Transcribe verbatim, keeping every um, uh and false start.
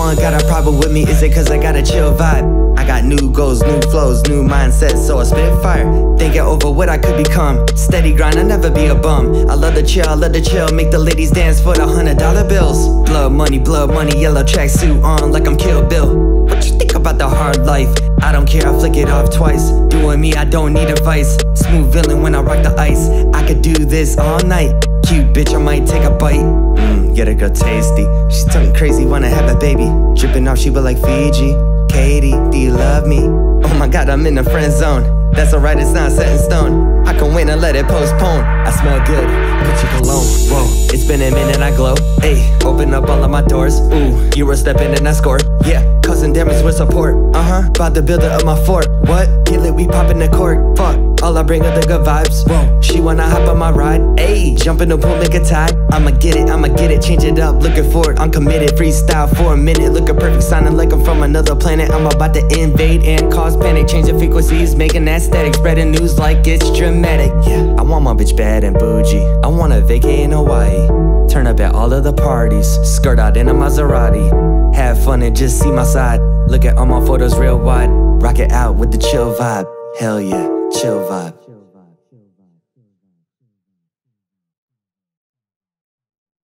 Everyone got a problem with me, is it cause I got a chill vibe? I got new goals, new flows, new mindsets, so I spit fire. Thinking over what I could become. Steady grind, I'll never be a bum. I love the chill, I love the chill, make the ladies dance for the hundred dollar bills. Blood money, blood money, yellow tracksuit on like I'm Kill Bill. What you think about the hard life? I don't care, I flick it off twice. Doing me, I don't need advice. Smooth villain when I rock the ice. I could do this all night. Cute bitch, I might take a bite. Mmm, get a girl tasty. She's talking crazy, wanna have a baby. Dripping off, she but like Fiji. Katie, do you love me? Oh my god, I'm in the friend zone. That's alright, it's not set in stone. I can wait and let it postpone. I smell good, put your cologne. Whoa, it's been a minute, I glow. Ayy, open up all of my doors. Ooh, you were stepping and I scored. Yeah, causing damage with support. Uh-huh, about to build it up my fort. What? Kill it, we poppin' the court. Fuck, all I bring are the good vibes. Whoa, she wanna hop on my ride. Ayy, jump in the pool, make a tide. I'ma get it, I'ma get it, change it up. Looking for it, I'm committed. Freestyle for a minute, looking perfect, sounding like I'm from another planet. I'm about to invade and cause panic. Changing frequencies, making that static. Spreading news like it's dramatic. Yeah, I want my bitch bad and bougie. I wanna vacate in Hawaii. Turn up at all of the parties. Skirt out in a Maserati. Have fun and just see my side. Look at all my photos real wide. Rock it out with the chill vibe. Hell yeah, chill vibe.